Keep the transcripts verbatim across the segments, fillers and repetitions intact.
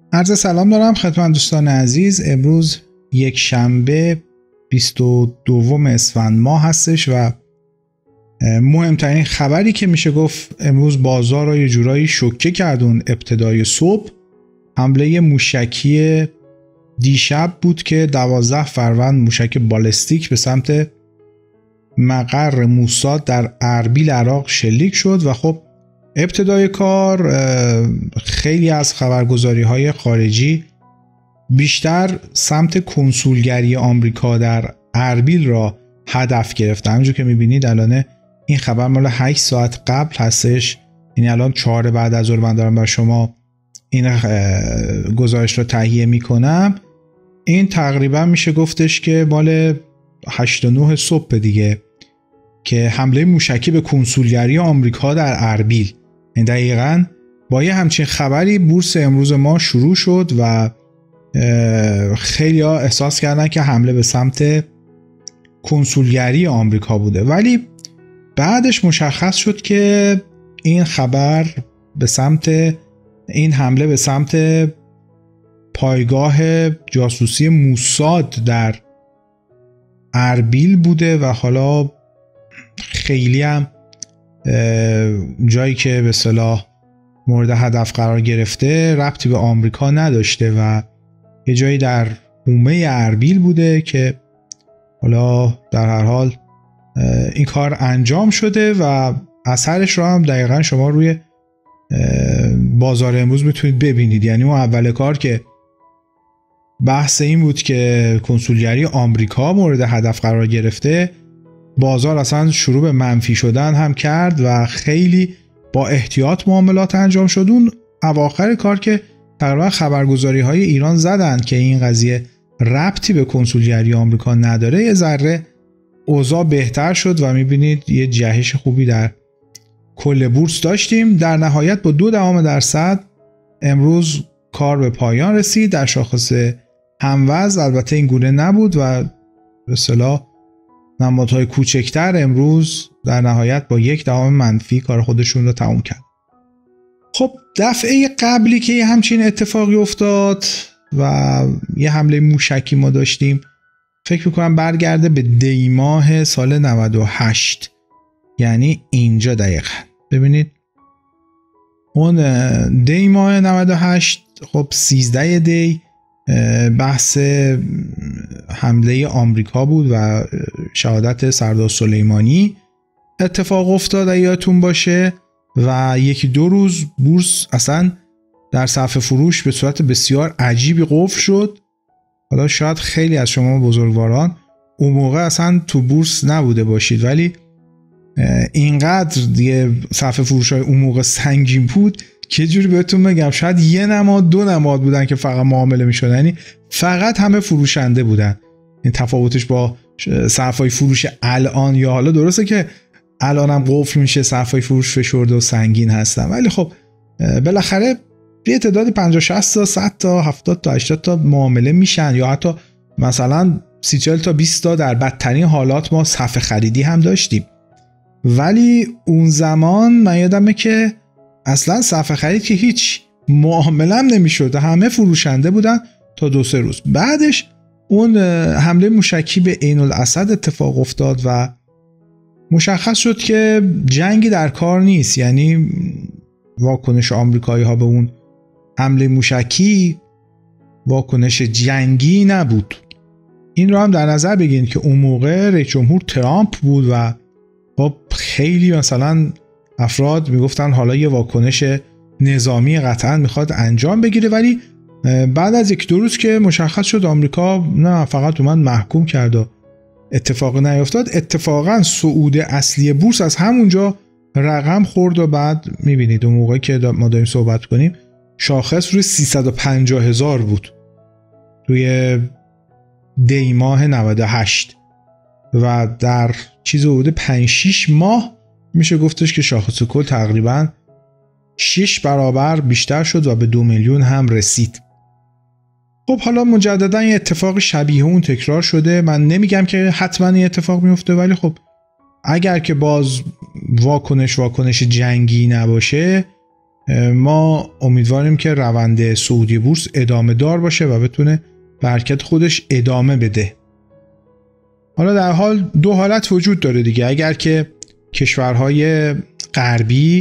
عرض سلام دارم خدمت دوستان عزیز. امروز یک شنبه بیست و دوم اسفند ماه هستش و مهمترین خبری که میشه گفت امروز بازار رو یه جورایی شوکه کردون ابتدای صبح حمله موشکی دیشب بود که دوازده فروند موشک بالستیک به سمت مقر موساد در اربیل عراق شلیک شد و خب ابتدای کار خیلی از خبرگزاری‌های خارجی بیشتر سمت کنسولگری آمریکا در اربیل را هدف گرفتن. همونجور که می‌بینید الان این خبر مال هشت ساعت قبل هستش، یعنی الان چهار بعد از ظهر من دارم بر شما این گزارش رو تهیه می‌کنم. این تقریبا میشه گفتش که مال هشت و نه صبح دیگه که حمله موشکی به کنسولگری آمریکا در اربیل. دقیقاً با یه همچین خبری بورس امروز ما شروع شد و خیلی ها احساس کردن که حمله به سمت کنسولگری آمریکا بوده، ولی بعدش مشخص شد که این خبر به سمت این حمله به سمت پایگاه جاسوسی موساد در اربیل بوده و حالا خیلی هم جایی که به اصطلاح مورد هدف قرار گرفته ربطی به آمریکا نداشته و یه جایی در حومه اربیل بوده که حالا در هر حال این کار انجام شده و اثرش رو هم دقیقا شما روی بازار امروز میتونید ببینید. یعنی اون اول کار که بحث این بود که کنسولگری آمریکا مورد هدف قرار گرفته، بازار اصلا شروع به منفی شدن هم کرد و خیلی با احتیاط معاملات انجام شد. اون اواخر کار که تقریبا خبرگزاری های ایران زدن که این قضیه ربطی به کنسولگری آمریکا نداره، یه ذره اوضاع بهتر شد و میبینید یه جهش خوبی در کل بورس داشتیم. در نهایت با دو دهم درصد امروز کار به پایان رسید. در شاخص هموز البته این گونه نبود و به اصطلاح نمادهای کوچکتر امروز در نهایت با یک دهم منفی کار خودشون رو تموم کرد. خب دفعه قبلی که یه همچین اتفاقی افتاد و یه حمله موشکی ما داشتیم، فکر میکنم برگرده به دی ماه سال نود و هشت، یعنی اینجا دقیقا ببینید اون دی ماه نود و هشت. خب سیزده دی بحث حمله آمریکا بود و شهادت سردار سلیمانی اتفاق افتاد یادتون باشه و یکی دو روز بورس اصلا در صف فروش به صورت بسیار عجیبی قفل شد. حالا شاید خیلی از شما بزرگواران اون موقع اصلا تو بورس نبوده باشید، ولی اینقدر دیگه صف فروش های اون موقع سنگین بود که جوری بهتون بگم شاید یه نماد دو نماد بودن که فقط معامله میشدن، یعنی فقط همه فروشنده بودن. این تفاوتش با صفای فروش الان، یا حالا درسته که الان هم قفل میشه صفای فروش فشرده و سنگین هستن، ولی خب بالاخره یه تعداد پنجاه شصت تا صد تا هفتاد تا هشتاد تا معامله میشن، یا حتی مثلا سی چهل تا بیست تا در بدترین حالات ما صف خریدی هم داشتیم. ولی اون زمان من یادمه که اصلا صف خرید که هیچ معامله هم نمیشد، همه فروشنده بودن تا دو سه روز. بعدش اون حمله موشکی به عین الاسد اتفاق افتاد و مشخص شد که جنگی در کار نیست، یعنی واکنش آمریکایی ها به اون حمله موشکی واکنش جنگی نبود. این رو هم در نظر بگیرید که اون موقع رئیس جمهور ترامپ بود و خب خیلی مثلا افراد میگفتن حالا یه واکنش نظامی قطعا میخواد انجام بگیره، ولی بعد از یک دو روز که مشخص شد آمریکا نه فقط اومد محکوم کرد و اتفاقی نیفتاد. اتفاقا صعود اصلی بورس از همونجا رقم خورد و بعد میبینید اون موقعی که ما داریم صحبت کنیم شاخص روی سیصد و پنجاه هزار بود روی دی ماه نود و هشت و در چیز حدود پنج شش ماه میشه گفتش که شاخص کل تقریبا شش برابر بیشتر شد و به دو میلیون هم رسید. خب حالا مجددا یه اتفاق شبیه اون تکرار شده. من نمیگم که حتما این اتفاق میفته، ولی خب اگر که باز واکنش واکنش جنگی نباشه ما امیدواریم که روند صعودی بورس ادامه دار باشه و بتونه به حرکت خودش ادامه بده. حالا در حال دو حالت وجود داره دیگه. اگر که کشورهای غربی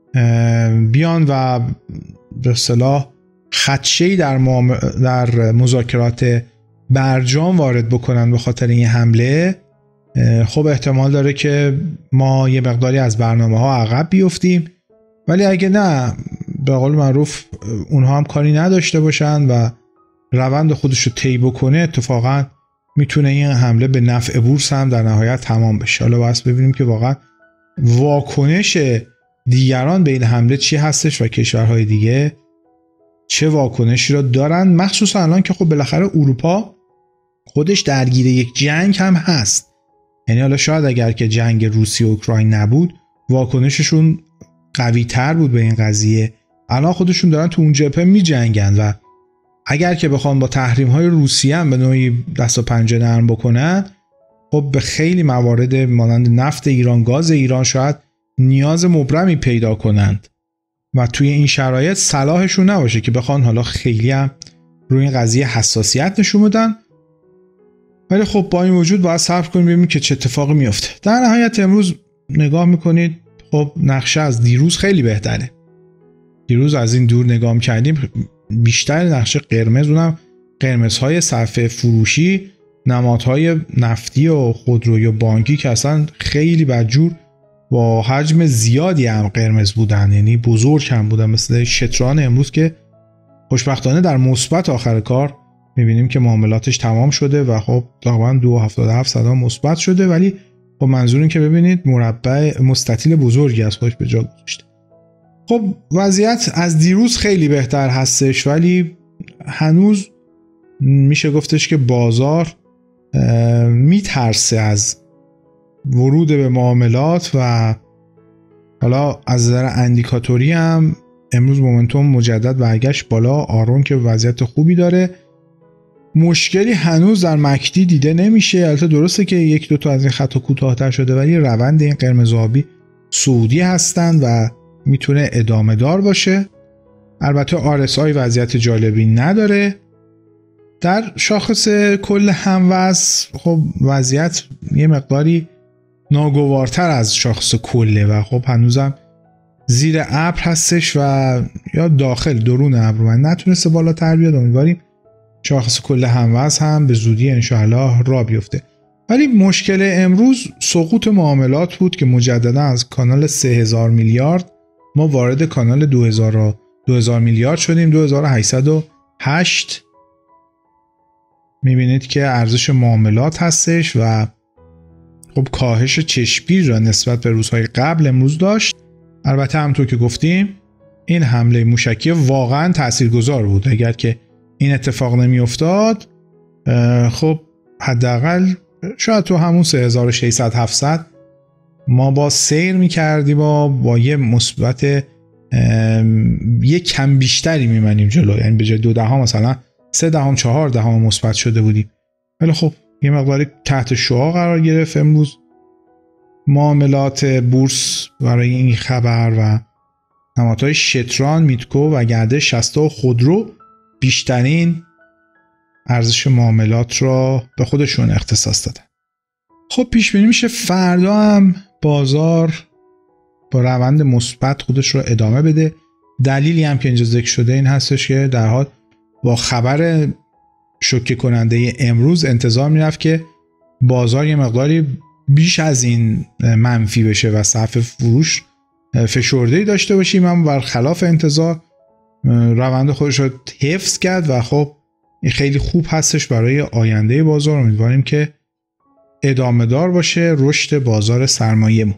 بیان و به اصطلاح خدشه‌ای در, معام... در مذاکرات برجام وارد بکنن به خاطر این حمله، خب احتمال داره که ما یه مقداری از برنامه ها عقب بیفتیم. ولی اگه نه، به قول معروف اونها هم کاری نداشته باشن و روند خودش رو طی بکنه، اتفاقا میتونه این حمله به نفع بورس هم در نهایت تمام بشه. حالا باید ببینیم که واقعا واکنش دیگران به این حمله چی هستش و کشورهای دیگه چه واکنشی را دارن، مخصوصا الان که خب بالاخره اروپا خودش درگیر یک جنگ هم هست. یعنی حالا شاید اگر که جنگ روسیه و اوکراین نبود واکنششون قوی تر بود به این قضیه. الان خودشون دارن تو اون جبهه می جنگن و اگر که بخوان با تحریم های روسیه هم به نوعی دست و پنجه نرم بکنن، خب به خیلی موارد مانند نفت ایران، گاز ایران شاید نیاز مبرمی پیدا کنند و توی این شرایط صلاحشون نباشه که بخوان حالا خیلی هم روی این قضیه حساسیت نشون بدن. ولی خب با این وجود باید صبر کنیم ببینیم که چه اتفاقی میفته. در نهایت امروز نگاه میکنید خب نقشه از دیروز خیلی بهتره. دیروز از این دور نگاه میکردیم بیشتر نقشه قرمز، اونم قرمزهای صفحه فروشی، نمادهای نفتی و خودرویی و بانکی که اصلا خیلی بدجور با حجم زیادی هم قرمز بودن، یعنی بزرگ هم بودن، مثل شتران امروز که خوشبختانه در مثبت آخر کار میبینیم که معاملاتش تمام شده و خب تقریبا دو و هفتاد و هفت صدام مثبت شده. ولی خب منظور این که ببینید مربع مستطیل بزرگی از خودش به جا گذاشته. خب وضعیت از دیروز خیلی بهتر هستش، ولی هنوز میشه گفتش که بازار میترسه از ورود به معاملات و حالا از نظر اندیکاتوری هم امروز مومنتوم مجدد برگشت بالا. آرون که وضعیت خوبی داره، مشکلی هنوز در مکدی دیده نمیشه. البته درسته که یک دو تا از این خطا کوتاه‌تر شده، ولی روند این قرمز آبی صعودی هستن و میتونه ادامه دار باشه. البته آر اس آی وضعیت جالبی نداره. در شاخص کل هموزن خب وضعیت یه مقداری ناگوارتر از شاخص کله و خب هنوزم زیر ابر هستش و یا داخل درون ابر و نتونسته بالاتر بیاد. امیدواریم شاخص کل هموزن هم به زودی انشاءالله را بیفته. ولی مشکل امروز سقوط معاملات بود که مجددا از کانال سه هزار میلیارد ما وارد کانال دو هزار میلیارد شدیم. دو هزار و هشتصد و هشت میبینید که ارزش معاملات هستش و خب کاهش چشمگیر را نسبت به روزهای قبل امروز داشت. البته همونطور که گفتیم این حمله موشکی واقعا تاثیرگذار بود. اگر که این اتفاق نمی افتاد خب حداقل شاید تو همون سه هزار و ششصد هفتصد ما با سیر می کردیم و با یه مثبت یه کم بیشتری می منیم جلو، یعنی به جای دو دهم مثلا سه دهم چهار دهم مثبت شده بودیم. ولی خب یه مقداری تحت شعاع قرار گرفت امروز معاملات بورس برای این خبر و نمادهای شتران، میتکو و گردش شصت و خودرو بیشترین ارزش معاملات را به خودشون اختصاص دادن. خب پیش بینی میشه فردا هم بازار با روند مثبت خودش رو ادامه بده. دلیلی هم که اینجا ذکر شده این هستش که در حال با خبر شوکه کننده امروز انتظار میرفت که بازار یه مقداری بیش از این منفی بشه و صف فروش فشرده‌ای داشته باشیم، اما برخلاف انتظار روند خودش رو حفظ کرد و خب این خیلی خوب هستش برای آینده بازار. امیدواریم که ادامه دار باشه رشد بازار سرمایه‌مون.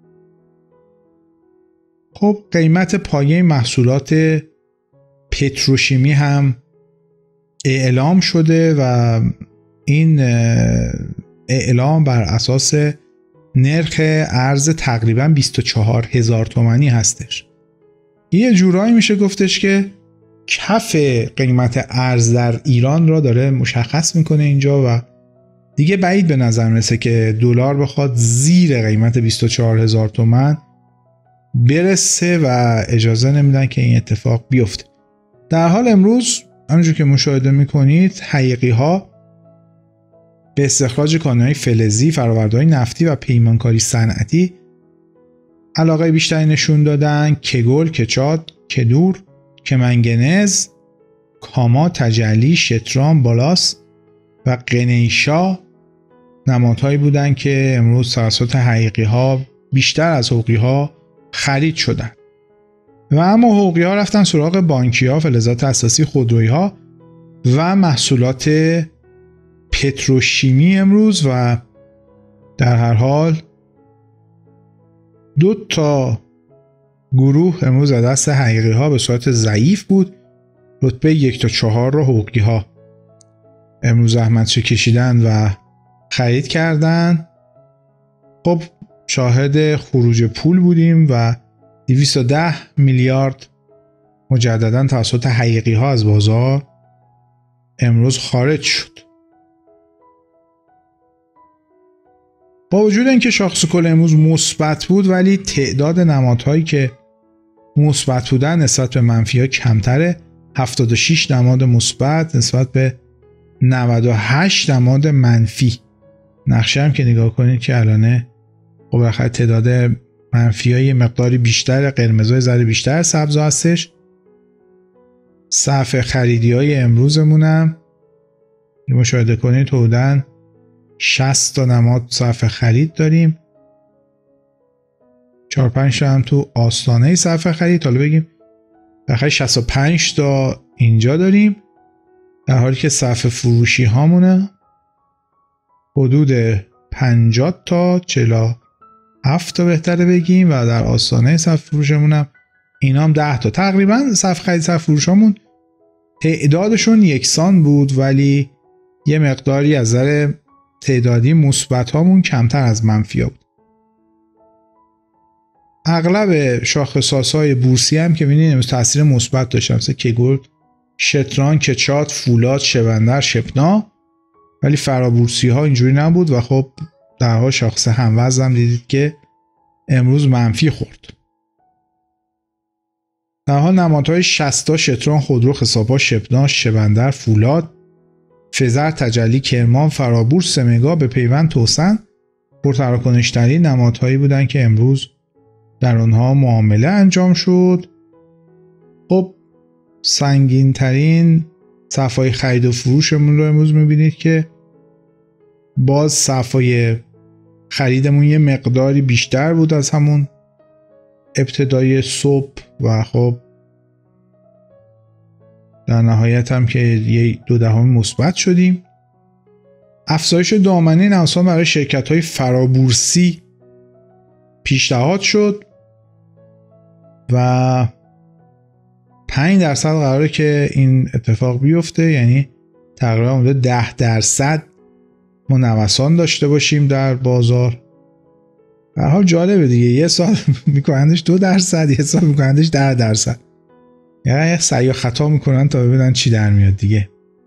خب قیمت پایه محصولات پتروشیمی هم اعلام شده و این اعلام بر اساس نرخ ارز تقریبا بیست و چهار هزار تومانی هستش. یه جورایی میشه گفتش که کف قیمت ارز در ایران را داره مشخص میکنه اینجا و دیگه بعید به نظر میرسه که دلار بخواد زیر قیمت بیست و چهار هزار تومان برسه و اجازه نمیدن که این اتفاق بیفته. در حال امروز همونجور که مشاهده میکنید حقیقی ها به استخراج کانونهای فلزی، فرآورده‌های نفتی و پیمانکاری صنعتی علاقه بیشتری نشون دادن. کگل، کچاد، کدور، کمنگنز، کاما، تجلی، شتران، بالاس و قنیشا نمادهایی بودن که امروز توسط حقیقی ها بیشتر از حقوقی ها خرید شدن. و اما حقوقی ها رفتن سراغ بانکی ها، فلزات اساسی، خودرویی ها و محصولات پتروشیمی امروز. و در هر حال دو تا گروه امروز از دست حقیقی ها به صورت ضعیف بود. رتبه یک تا چهار رو حقوقی ها امروز زحمتشو کشیدن و خرید کردن. خب شاهد خروج پول بودیم و دویست و ده میلیارد مجددا توسط حقیقی ها از بازار امروز خارج شد. با وجود اینکه شاخص کل امروز مثبت بود ولی تعداد نمادهایی که مثبت بودن نسبت به منفی ها کمتره. هفتاد و شش نماد مثبت نسبت به نود و هشت نماد منفی. نقشه هم که نگاه کنید که الانه خب بالاخره تعداد منفی های مقداری بیشتر، قرمزای ذره بیشتر، سبزا هستش. صفحه خریدی های امروزمونم مشاهده کنید حدوداً شصت تا نماد صفحه خرید داریم. چهار پنج تا هم تو آستانه صفحه خرید. حالا بگیم بالاخره شصت و پنج تا اینجا داریم، در حالی که صفحه فروشی هامونه حدود پنجاه تا چهل و هفت تا بهتره بگیم و در آستانه صفحه فروشمون هم اینا هم ده تا. تقریبا صفحه خرید صفحه فروش هامون تعدادشون یکسان بود ولی یه مقداری از نظر تعدادی مثبت هامون کمتر از منفی ها بود. اغلب شاخص های بورسی هم که ببینید امروز تاثیر مثبت داشتن، مثل کگل، شتران، کچاد، فولاد، شبندر، شپنا. ولی فرابورسی ها اینجوری نبود و خب در حال شاخص هموزن هم دیدید که امروز منفی خورد. در حال نمادهای شصت شتران، خودرو، خسابا، شپنا، شبندر، فولاد، فزر، تجلی، کرمان، فرابورس، سمگا به پیوند توسن پرتراکنش‌ترین نمادهایی بودن که امروز در آنها معامله انجام شد. خب سنگین ترین صفحه خرید و فروشمون رو امروز میبینید که باز صفحه خریدمون یه مقداری بیشتر بود از همون ابتدای صبح و خب در نهایت هم که یه دو دهم مثبت شدیم. افزایش دامنه نوسان برای شرکت‌های فرابورسی پیشنهاد شد و پنج درصد قراره که این اتفاق بیفته، یعنی تقریبا حدود ده درصد ما نوسان داشته باشیم در بازار. به هر حال جالبه دیگه، یه سال میکنندش دو درصد، یه سال میکنندش ده درصد، یعنی سعی و خطا میکنن تا ببینن چی در میاد دیگه.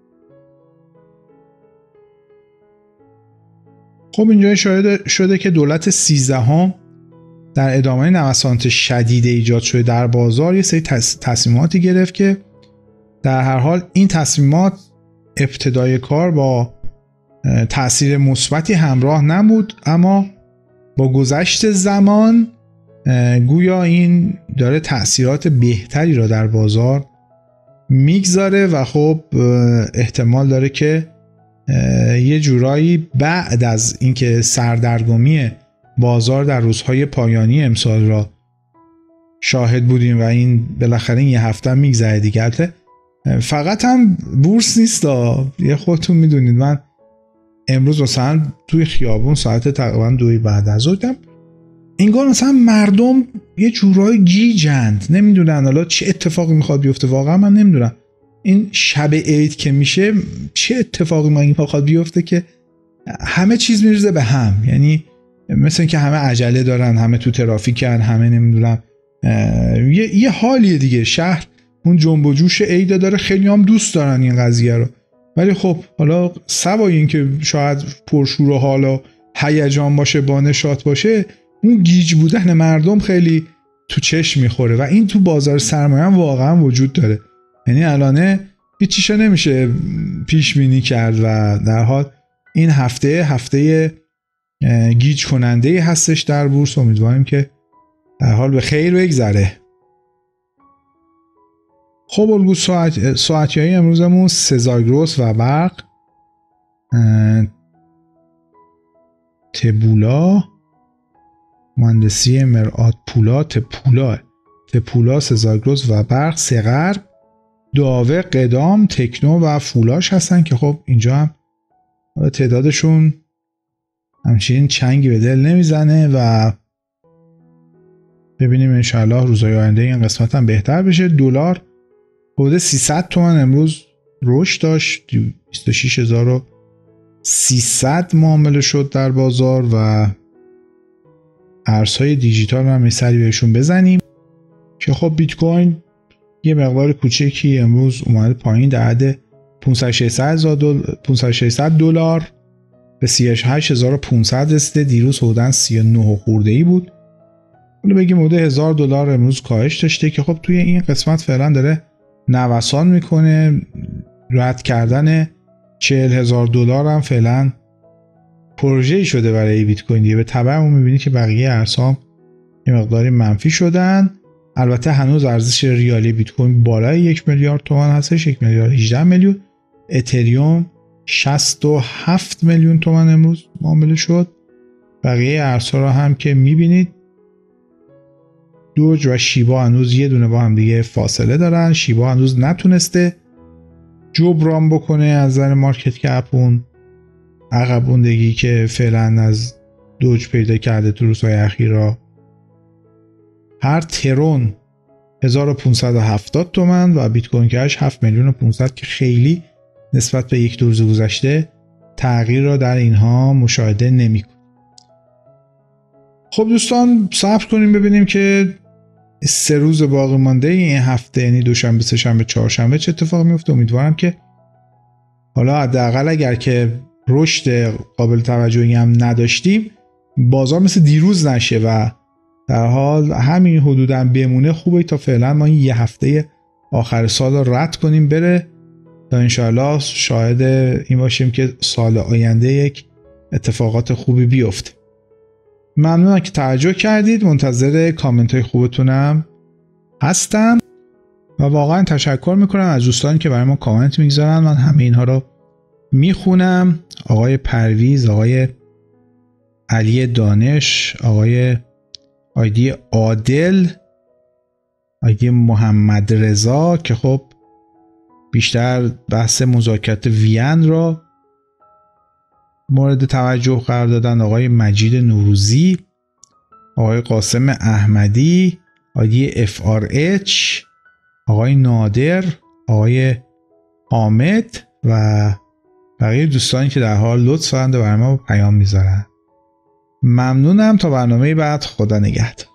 خب اینجا اشاره شده که دولت سیزدهم در ادامه نوسانات شدید ایجاد شده در بازار یه سری تصمیماتی گرفت که در هر حال این تصمیمات ابتدای کار با تأثیر مثبتی همراه نبود، اما با گذشت زمان گویا این داره تأثیرات بهتری را در بازار میگذاره و خب احتمال داره که یه جورایی بعد از اینکه سردرگمی بازار در روزهای پایانی امسال را شاهد بودیم و این بالاخره این یه هفته میگذره دیگه. فقط هم بورس نیست، یه خودتون میدونید من امروز مثلا توی خیابون ساعت تقریبا دوی بعد از ظهر دیدم انگار مثلا مردم یه جورایی گیجند، نمیدونن حالا چه اتفاقی میخواد بیفته. واقعا من نمیدونم این شب عید که میشه چه اتفاقی میخواد بیفته که همه چیز میرزه به هم، یعنی مثل اینکه همه عجله دارن، همه تو ترافیکن، همه نمیدونم یه یه حالیه دیگه. شهر اون جنب و جوش عید داره، خیلی هم دوست دارن این قضیه رو، ولی خب حالا سوای این که شاید پرشور و حالا هیجان باشه، با نشاط باشه، اون گیج بودن مردم خیلی تو چشم میخوره و این تو بازار سرمایه هم واقعا وجود داره. یعنی الانه هیچیشو نمیشه پیش بینی کرد و در حال این هفته هفته گیج کننده هستش در بورس. امیدواریم که در حال به خیر بگذره. خب الگو ساعت ساعتی های امروزمون سزاگروس و برق، تبولا، مهندسی مرآت پولا، تپولا تپولا سزاگروس و برق، سقر، داوه، قدام، تکنو و فولاش هستن که خب اینجا هم تعدادشون همچنین چنگی به دل نمیزنه و ببینیم انشاءالله روزهای آینده این قسمت هم بهتر بشه. دلار حدود سیصد تومان امروز رشد داشت، بیست و شش هزار و سیصد معامله شد در بازار و ارزهای دیجیتال هم سری بهشون بزنیم که خب بیت کوین یه مقدار کوچکی امروز اومده پایین در حد پانصد ششصد دلار به سی و هشت هزار و پانصد رسیده. دیروز حدوداً سی و نه خورده ای بود. حالا بگیم حدود هزار دلار امروز کاهش داشته که خب توی این قسمت فعلا داره نوسان میکنه. رد کردن چهل هزار دلار هم فعلا پروژه‌ای شده برای بیت کوین دیگه. به تبع اون میبینی که بقیه ارزها یه مقداری منفی شدن. البته هنوز ارزش ریالی بیت کوین بالای یک میلیارد تومان هستش، یک میلیارد و هجده میلیون. اتریوم شصت و هفت میلیون تومان امروز معامله شد. بقیه ارزها رو هم که میبینید دوج و شیبا هنوز یه دونه با هم دیگه فاصله دارن. شیبا هنوز نتونسته جبران بکنه از نظر مارکت کپ اون عقب موندگی که فعلا از دوج پیدا کرده تو روزهای اخیرا. هر ترون هزار و پانصد و هفتاد تومن و بیت کوین کش هفت میلیون و پانصد که خیلی نسبت به یک دو روز گذشته تغییر را در اینها مشاهده نمی‌کنیم. خب دوستان صبر کنیم ببینیم که سه روز باقی مانده این هفته، یعنی دوشنبه، سه شنبه، چهارشنبه چه اتفاقی میفته. امیدوارم که حالا حداقل اگر که رشد قابل توجهی هم نداشتیم بازار مثل دیروز نشه و در حال همین حدوداً بمونه خوبه تا فعلا ما این یه هفته آخر سال رو رد کنیم بره تا انشاءالله شاهد این باشیم که سال آینده یک اتفاقات خوبی بیفته. ممنونم که توجه کردید. منتظر کامنت های خوبتونم هستم و واقعا تشکر میکنم از دوستانی که برای ما کامنت میگذارن. من همه اینها رو میخونم. آقای پرویز، آقای علی دانش، آقای آیدی عادل، آیدی محمد رضا که خب بیشتر بحث مذاکرات وین را مورد توجه قرار دادن، آقای مجید نوروزی، آقای قاسم احمدی، آیدی اف آر اچ، آقای نادر، آقای حامد و بقیه دوستانی که در حال لطف دارند و برای ما پیام میذارن. ممنونم. تا برنامه بعد، خدا نگهدار.